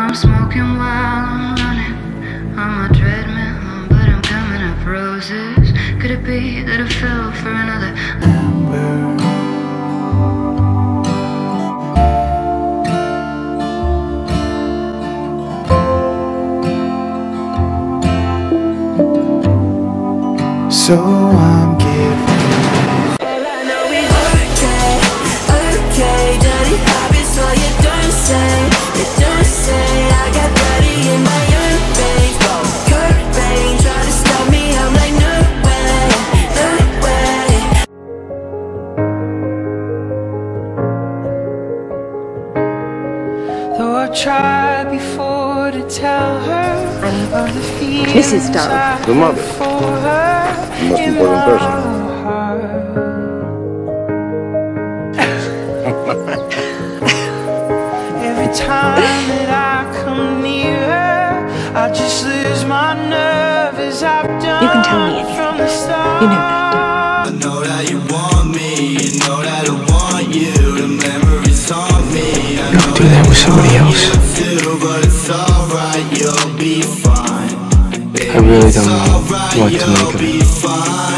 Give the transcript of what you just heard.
I'm smoking while I'm running on my treadmill, but I'm coming up roses. Could it be that I fell for another lover? So I'm giving. All I know is okay, dirty habits, so you don't say, I got dirty in my own veins, Kurt Bain, try to stop me, I'm like, no way. Though I tried before to tell her of the feelings Mrs. Starr. The mother. The most important person. Every time that I come near her, I just lose my nerve as I've done. You can tell me anything. From the start. You know that. I know that you want me, you know that I want you, the memories haunt me. Don't do that with somebody else. But it's alright, you'll be fine. I really don't know what to make of it.